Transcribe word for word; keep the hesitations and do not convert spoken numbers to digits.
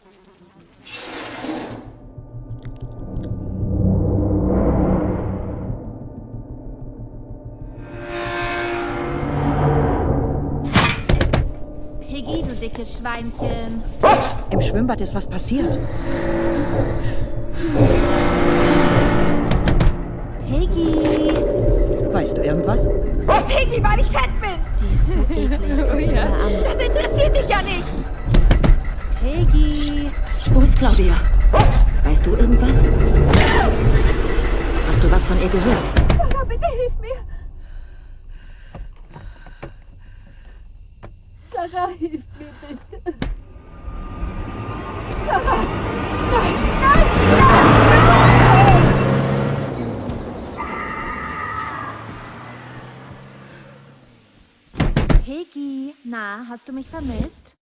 Piggy, du dickes Schweinchen. Im Schwimmbad ist was passiert. Piggy. Weißt du irgendwas? Piggy, weil ich fett bin! Die ist so eklig. Guck sie dir an. Das interessiert dich ja nicht! Piggy. Wo ist Claudia? Weißt du irgendwas? Hast du was von ihr gehört? Sarah, bitte hilf mir! Sarah, hilf mir bitte! Sarah! Nein, nein, nein! Piggy. Na, hast du mich vermisst?